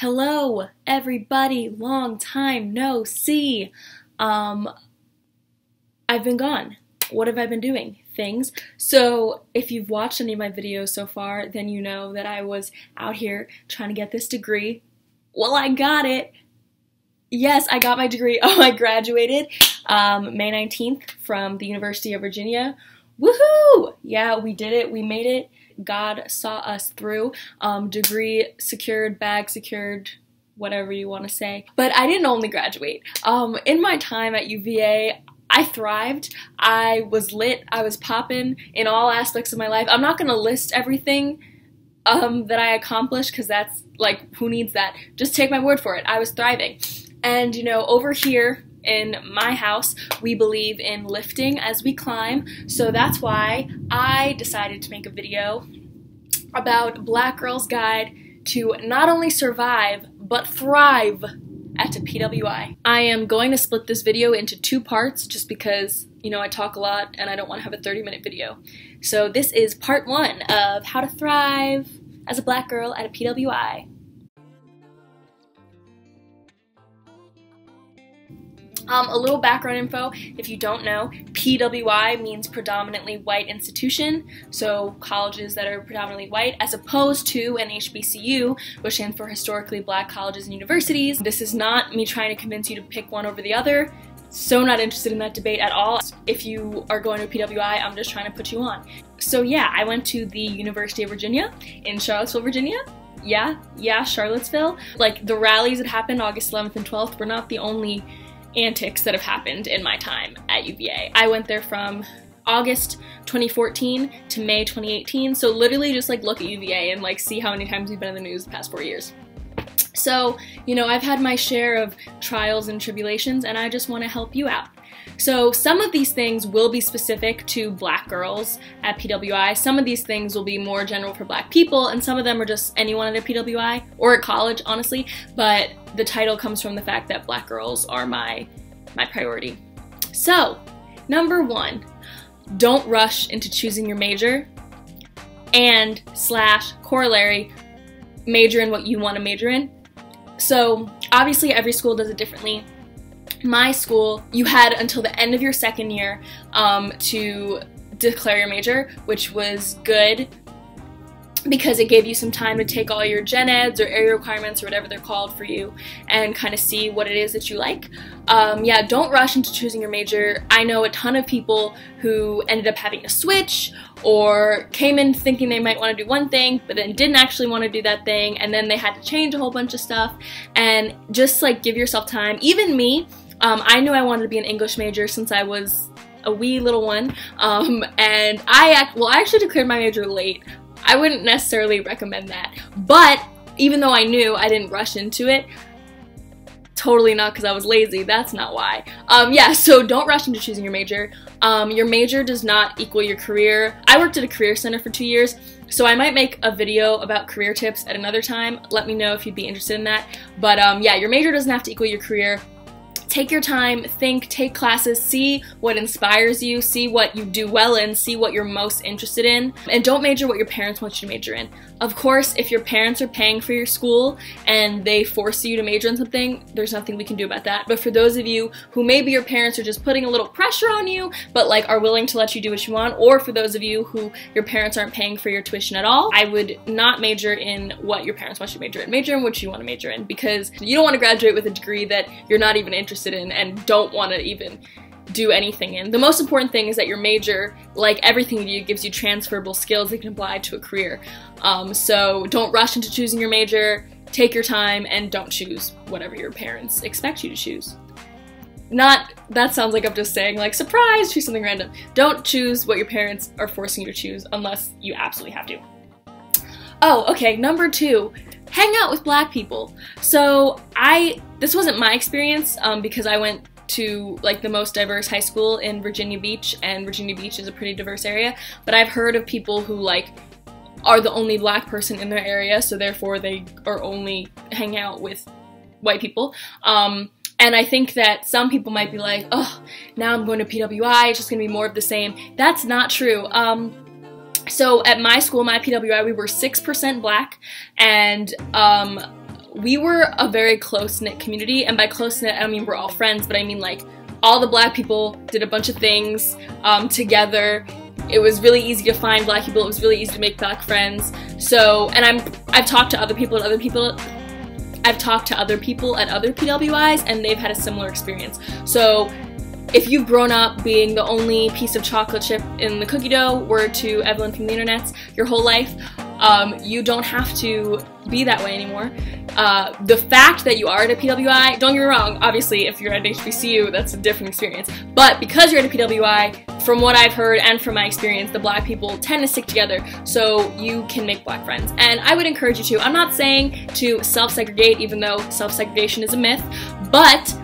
Hello, everybody. Long time no see. I've been gone. What have I been doing? Things. So if you've watched any of my videos so far, then you know that I was out here trying to get this degree. Well, I got it. Yes, I got my degree. Oh, I graduated May 19th from the University of Virginia. Woohoo! Yeah, we did it. We made it. God saw us through. Degree secured, bag secured, whatever you want to say. But I didn't only graduate. In my time at UVA, I thrived. I was lit. I was poppin' in all aspects of my life. I'm not going to list everything that I accomplished because that's like, who needs that? Just take my word for it. I was thriving. And, you know, over here in my house, we believe in lifting as we climb, so that's why I decided to make a video about Black Girl's Guide to not only survive, but thrive at a PWI. I am going to split this video into two parts just because, you know, I talk a lot and I don't want to have a 30-minute video. So this is part one of how to thrive as a black girl at a PWI. A little background info, if you don't know, PWI means predominantly white institution, so colleges that are predominantly white, as opposed to an HBCU, which stands for Historically Black Colleges and Universities. This is not me trying to convince you to pick one over the other. So not interested in that debate at all. If you are going to PWI, I'm just trying to put you on. So yeah, I went to the University of Virginia in Charlottesville, Virginia. Yeah, Charlottesville. Like, the rallies that happened August 11th and 12th were not the only antics that have happened in my time at UVA. I went there from August 2014 to May 2018, so literally just like look at UVA and like see how many times we've been in the news the past 4 years. So, you know, I've had my share of trials and tribulations, and I just want to help you out. So some of these things will be specific to black girls at PWI, some of these things will be more general for black people, and some of them are just anyone at a PWI, or at college, honestly, but the title comes from the fact that black girls are my priority. So, number one, don't rush into choosing your major, and / corollary, major in what you want to major in. So obviously every school does it differently. My school, you had until the end of your second year to declare your major, which was good because it gave you some time to take all your gen eds or area requirements or whatever they're called for you and kind of see what it is that you like. Yeah, don't rush into choosing your major. I know a ton of people who ended up having to switch or came in thinking they might want to do one thing but then didn't actually want to do that thing, and then they had to change a whole bunch of stuff. And just like give yourself time. Even me, I knew I wanted to be an English major since I was a wee little one, and I actually declared my major late. I wouldn't necessarily recommend that, but even though I knew, I didn't rush into it. Totally not because I was lazy, that's not why. Yeah, so don't rush into choosing your major. Your major does not equal your career. I worked at a career center for 2 years, so I might make a video about career tips at another time. Let me know if you'd be interested in that. But yeah, your major doesn't have to equal your career. Take your time, think, take classes, see what inspires you, see what you do well in, see what you're most interested in, and don't major what your parents want you to major in. Of course, if your parents are paying for your school and they force you to major in something, there's nothing we can do about that. But for those of you who maybe your parents are just putting a little pressure on you, but like are willing to let you do what you want, or for those of you who your parents aren't paying for your tuition at all, I would not major in what your parents want you to major in. Major in what you want to major in, because you don't want to graduate with a degree that you're not even interested in and don't want to even do anything in. The most important thing is that your major, like everything you do, gives you transferable skills that can apply to a career. So don't rush into choosing your major, take your time, and don't choose whatever your parents expect you to choose. That sounds like I'm just saying like, surprise, choose something random. Don't choose what your parents are forcing you to choose unless you absolutely have to. Oh, okay, number two, hang out with black people. So this wasn't my experience because I went to like the most diverse high school in Virginia Beach, and Virginia Beach is a pretty diverse area, but I've heard of people who like are the only black person in their area, so therefore they are only hang out with white people. And I think that some people might be like, oh, now I'm going to PWI, it's just gonna be more of the same. That's not true. So at my school, my PWI, we were 6% black, and we were a very close-knit community, and by close-knit I don't mean we're all friends, but I mean like all the black people did a bunch of things together. It was really easy to find black people, it was really easy to make black friends. So, and I've talked to other people at other PWIs, and they've had a similar experience. So if you've grown up being the only piece of chocolate chip in the cookie dough, word to Evelyn from the internets, your whole life, you don't have to be that way anymore. The fact that you are at a PWI, don't get me wrong, obviously if you're at HBCU, that's a different experience. But because you're at a PWI, from what I've heard and from my experience, the black people tend to stick together, so you can make black friends. And I would encourage you to. I'm not saying to self-segregate, even though self-segregation is a myth, but,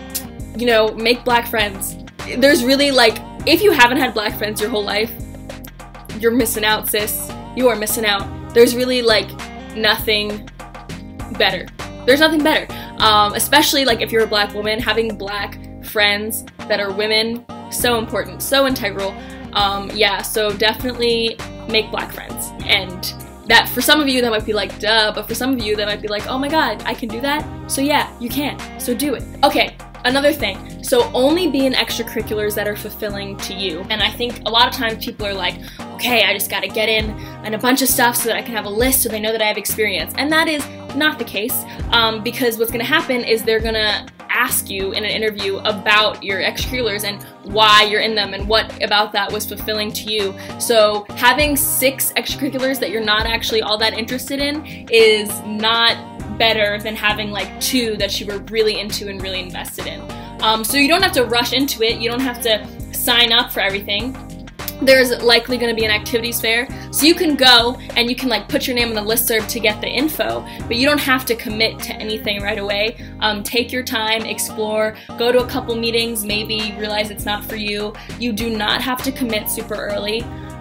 you know, make black friends. There's really, like, if you haven't had black friends your whole life, you're missing out, sis. You are missing out. There's really, like, nothing better. There's nothing better. Especially, like, if you're a black woman, having black friends that are women, so important, so integral. Yeah, so definitely make black friends. And that, for some of you, that might be like, duh, but for some of you, that might be like, oh my god, I can do that? So yeah, you can. So do it. Okay, another thing. So only be in extracurriculars that are fulfilling to you. And I think a lot of times people are like, okay, I just gotta get in a bunch of stuff so that I can have a list so they know that I have experience. And that is not the case, because what's gonna happen is they're gonna ask you in an interview about your extracurriculars and why you're in them and what about that was fulfilling to you. So having 6 extracurriculars that you're not actually all that interested in is not better than having like 2 that you were really into and really invested in. So you don't have to rush into it, you don't have to sign up for everything. There's likely going to be an activities fair, so you can go and you can like put your name on the listserv to get the info, but you don't have to commit to anything right away. Take your time, explore, go to a couple meetings, maybe realize it's not for you. You do not have to commit super early,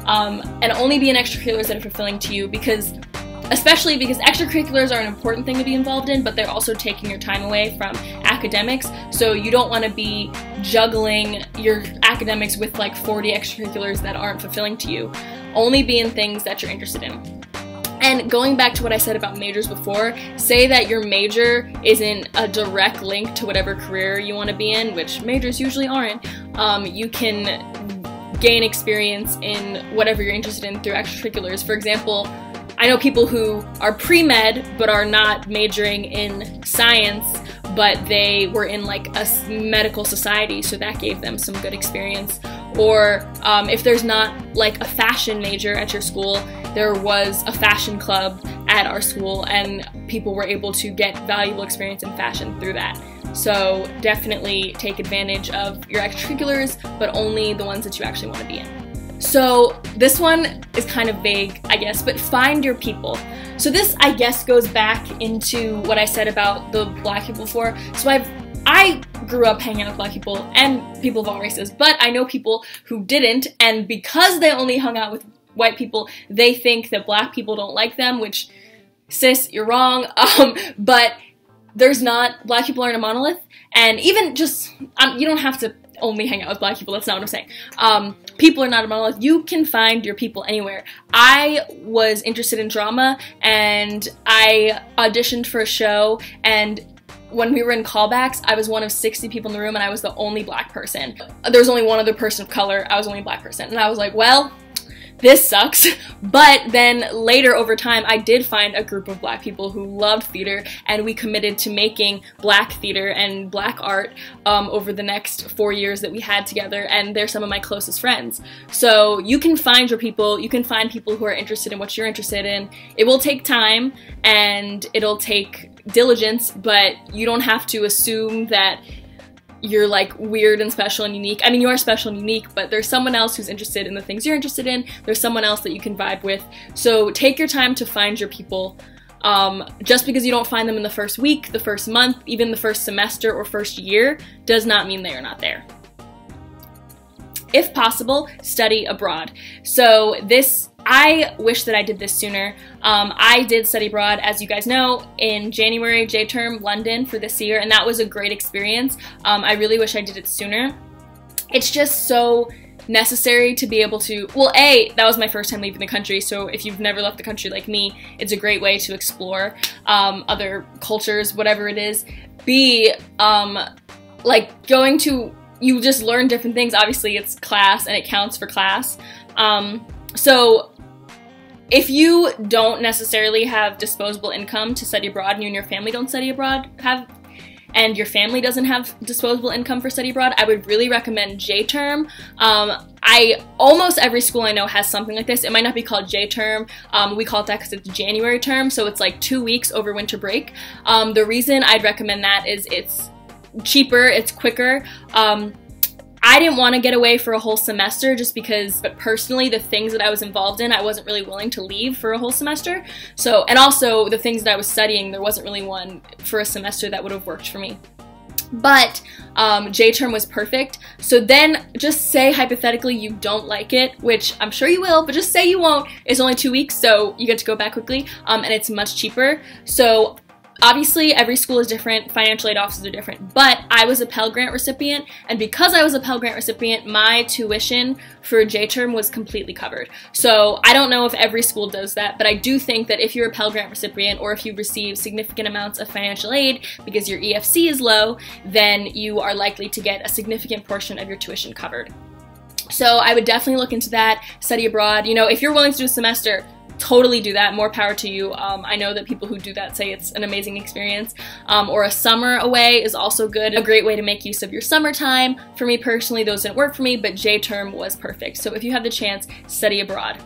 and only be in extracurriculars that are fulfilling to you, especially because extracurriculars are an important thing to be involved in, but they're also taking your time away from academics, so you don't want to be juggling your academics with like 40 extracurriculars that aren't fulfilling to you. Only be in things that you're interested in. And going back to what I said about majors before, say that your major isn't a direct link to whatever career you want to be in, which majors usually aren't. You can gain experience in whatever you're interested in through extracurriculars. For example, I know people who are pre-med but are not majoring in science, but they were in like a medical society, so that gave them some good experience. Or if there's not like a fashion major at your school, there was a fashion club at our school and people were able to get valuable experience in fashion through that. So definitely take advantage of your extracurriculars, but only the ones that you actually want to be in. So this one is kind of vague, I guess, but find your people. So this, I guess, goes back into what I said about the black people before. So I grew up hanging out with black people and people of all races, but I know people who didn't, and because they only hung out with white people, they think that black people don't like them, which, sis, you're wrong. But there's not, black people aren't a monolith, and even just, you don't have to only hang out with black people, that's not what I'm saying. People are not a monolith. You can find your people anywhere. I was interested in drama and I auditioned for a show, and when we were in callbacks, I was one of 60 people in the room and I was the only black person. There was only one other person of color, I was the only black person. And I was like, well, this sucks. But then later over time, I did find a group of black people who loved theater, and we committed to making black theater and black art over the next 4 years that we had together, and they're some of my closest friends. So you can find your people, you can find people who are interested in what you're interested in. It will take time and it'll take diligence, but you don't have to assume that you're like weird and special and unique. I mean, you are special and unique, but there's someone else who's interested in the things you're interested in. There's someone else that you can vibe with. So take your time to find your people. Just because you don't find them in the first week, the first month, even the first semester or first year, does not mean they are not there. If possible, study abroad. So this, I wish that I did this sooner. I did study abroad, as you guys know, in January, J-term, London for this year, and that was a great experience. I really wish I did it sooner. It's just so necessary to be able to, well, A, that was my first time leaving the country, so if you've never left the country like me, it's a great way to explore other cultures, whatever it is. B, like going to, you just learn different things. Obviously it's class and it counts for class. So if you don't necessarily have disposable income to study abroad, and you and your family don't study abroad, and your family doesn't have disposable income for study abroad, I would really recommend J-term. Almost every school I know has something like this. It might not be called J-term. We call it that because it's January term, so it's like 2 weeks over winter break. The reason I'd recommend that is it's cheaper, it's quicker. I didn't want to get away for a whole semester just because, but personally, the things that I was involved in, I wasn't really willing to leave for a whole semester. So, and also the things that I was studying, there wasn't really one for a semester that would have worked for me. But J-term was perfect. So then just say hypothetically you don't like it, which I'm sure you will, but just say you won't. It's only 2 weeks, so you get to go back quickly, and it's much cheaper. So obviously, every school is different, financial aid offices are different, but I was a Pell Grant recipient, and because I was a Pell Grant recipient, my tuition for J-term was completely covered. So I don't know if every school does that, but I do think that if you're a Pell Grant recipient, or if you receive significant amounts of financial aid because your EFC is low, then you are likely to get a significant portion of your tuition covered. So I would definitely look into that, study abroad. You know, if you're willing to do a semester, totally do that. More power to you. I know that people who do that say it's an amazing experience. Or a summer away is also good. A great way to make use of your summertime. For me personally, those didn't work for me, but J-term was perfect. So if you have the chance, study abroad.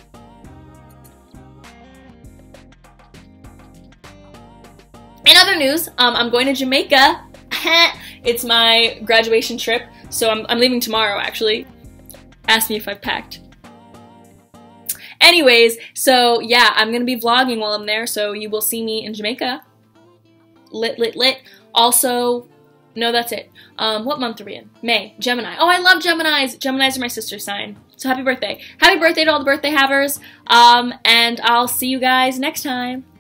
In other news, I'm going to Jamaica. It's my graduation trip, so I'm leaving tomorrow actually. Ask me if I've packed. Anyways, so yeah, I'm gonna be vlogging while I'm there, so you will see me in Jamaica. Lit, lit, lit. Also, no, that's it. What month are we in? May. Gemini. Oh, I love Geminis! Geminis are my sister's sign. So happy birthday. Happy birthday to all the birthday havers. And I'll see you guys next time.